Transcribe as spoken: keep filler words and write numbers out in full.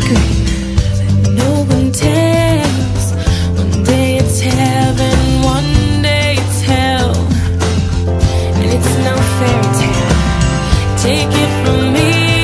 secret that no one tells. One day it's heaven, one day it's hell, and it's no fairy tale. Take it from me.